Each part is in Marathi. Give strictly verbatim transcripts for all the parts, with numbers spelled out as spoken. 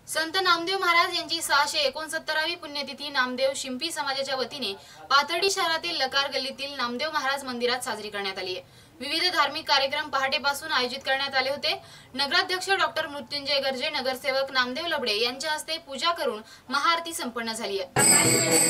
संत नामदेव महाराज यांची सहाशे एकोणसत्तरावी पुण्यतिथी नामदेव शिंपी समाजाच्या वतीने पाथर्डी शहरातील लकार गल्लीतील नामदेव महाराज मंदिरात साजरी करण्यात आली आहे। विविध धार्मिक कार्यक्रम पहाटेपासून आयोजित करण्यात आले होते। नगराध्यक्ष डॉक्टर मृत्युंजय गर्जे, नगरसेवक नामदेव लबडे यांच्या हस्ते पूजा करून महाआरती संपन्न झाली आहे।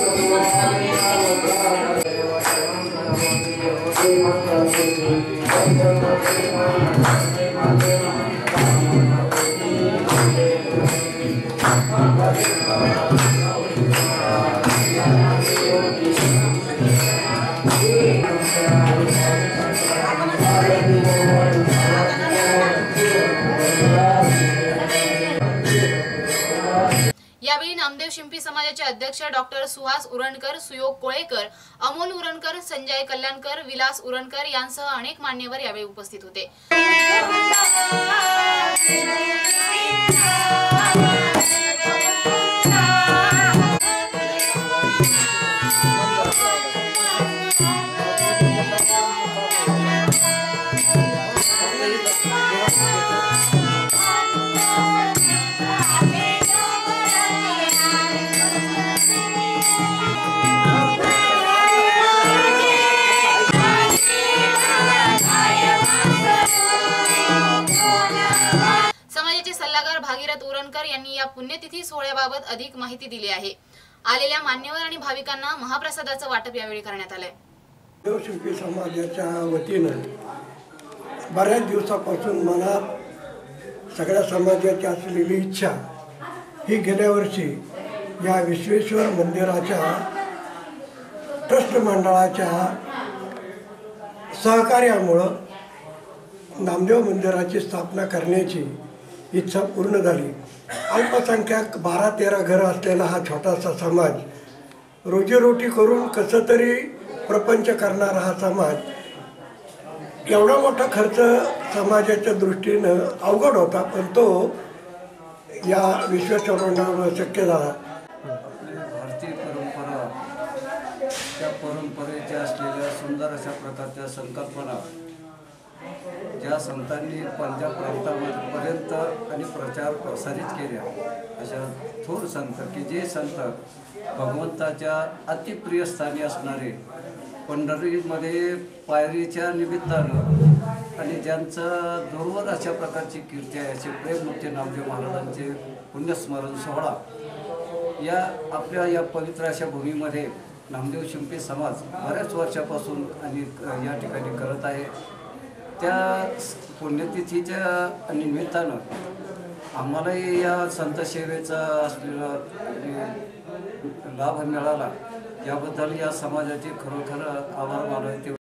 यावेळी नामदेव शिंपी समाजाचे अध्यक्ष डॉक्टर सुहास उरणकर, सुयोग कोळेकर, अमोल उरणकर, संजय कल्याणकर, विलास उरणकर यांसह अनेक मान्यवर यावेळी उपस्थित होते। सल्लागार भागीरथ उरणकर यांनी या पुण्यतिथी सोहळ्याबाबत अधिक माहिती दिली आहे। आलेल्या मान्यवर आणि भाविकांना महाप्रसादाचं वाटप यावेळी करण्यात आलंय। नामदेव शिंपी समाजाच्या वतीनं बऱ्याच दिवसापासून मनात सगळ्या समाजाची असलेली इच्छा ही गेल्या वर्षी या विश्वेश्वर मंदिराच्या ट्रस्ट मंडळाच्या सहकार्यामुळे नामदेव मंदिराची स्थापना करण्याची इच्छा पूर्ण झाली। अल्पसंख्याक बारा तेरा घरं असलेला हा छोटासा समाज रोजीरोटी करून कसं तरी प्रपंच करणारा हा समाज एवढा मोठा खर्च समाजाच्या दृष्टीनं अवघड होता, पण तो या विश्वेश्वर मंडळामुळे शक्य झाला। भारतीय परंपरा त्या परंपरेच्या असलेल्या सुंदर अशा प्रकारच्या संकल्पना ज्या संतांनी पंजाब प्रांतापर्यंत आणि प्रचार प्रसारित केल्या, अशा थोर संत की जे संत भगवंताच्या अतिप्रिय स्थानी असणारे पंढरीमध्ये पायरीच्या निमित्तानं आणि ज्यांचं दूरवर अशा प्रकारची कीर्ती आहे असे प्रेममूर्ती नामदेव महाराजांचे पुण्यस्मरण सोहळा या आपल्या या पवित्र अशा भूमीमध्ये नामदेव शिंपी समाज बऱ्याच वर्षापासून आणि या ठिकाणी करत आहे। त्या पुण्यतिथीच्या निमित्तानं आम्हालाही या संत सेवेचा असलेला लाभ मिळाला, याबद्दल या समाजाचे खरोखर आभार मानतो।